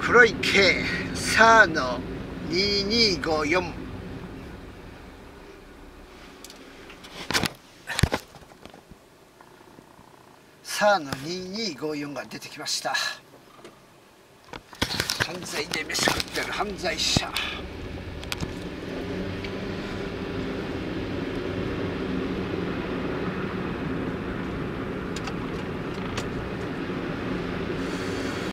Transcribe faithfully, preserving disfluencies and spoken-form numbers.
黒い K サーのににごよん、サーのににごよんが出てきました。犯罪で飯食ってる犯罪者。